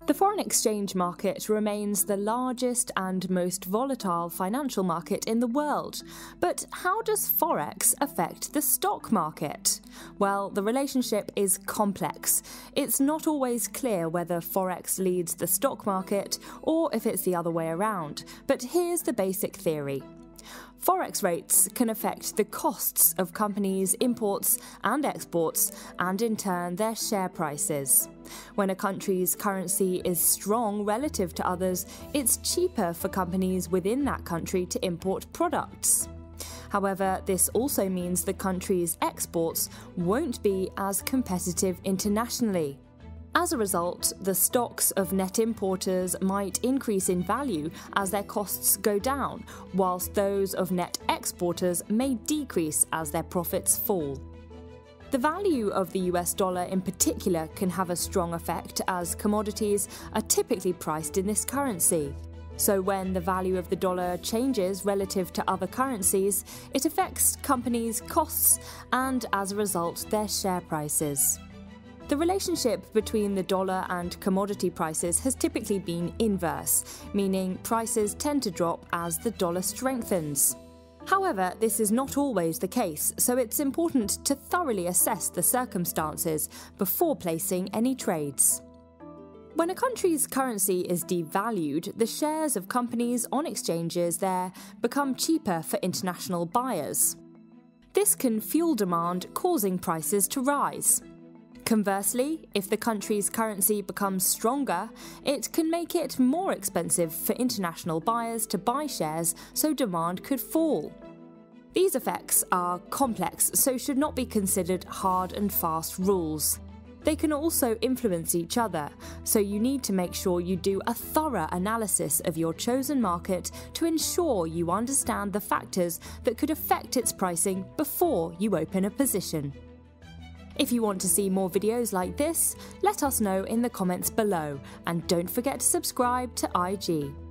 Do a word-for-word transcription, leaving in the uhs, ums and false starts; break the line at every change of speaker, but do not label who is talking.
The foreign exchange market remains the largest and most volatile financial market in the world. But how does Forex affect the stock market? Well, the relationship is complex. It's not always clear whether Forex leads the stock market or if it's the other way around. But here's the basic theory. Forex rates can affect the costs of companies' imports and exports, and in turn their share prices. When a country's currency is strong relative to others, it's cheaper for companies within that country to import products. However, this also means the country's exports won't be as competitive internationally. As a result, the stocks of net importers might increase in value as their costs go down, whilst those of net exporters may decrease as their profits fall. The value of the U S dollar in particular can have a strong effect, as commodities are typically priced in this currency. So when the value of the dollar changes relative to other currencies, it affects companies' costs and, as a result, their share prices. The relationship between the dollar and commodity prices has typically been inverse, meaning prices tend to drop as the dollar strengthens. However, this is not always the case, so it's important to thoroughly assess the circumstances before placing any trades. When a country's currency is devalued, the shares of companies on exchanges there become cheaper for international buyers. This can fuel demand, causing prices to rise. Conversely, if the country's currency becomes stronger, it can make it more expensive for international buyers to buy shares, so demand could fall. These effects are complex, so should not be considered hard and fast rules. They can also influence each other, so you need to make sure you do a thorough analysis of your chosen market to ensure you understand the factors that could affect its pricing before you open a position. If you want to see more videos like this, let us know in the comments below, and don't forget to subscribe to I G.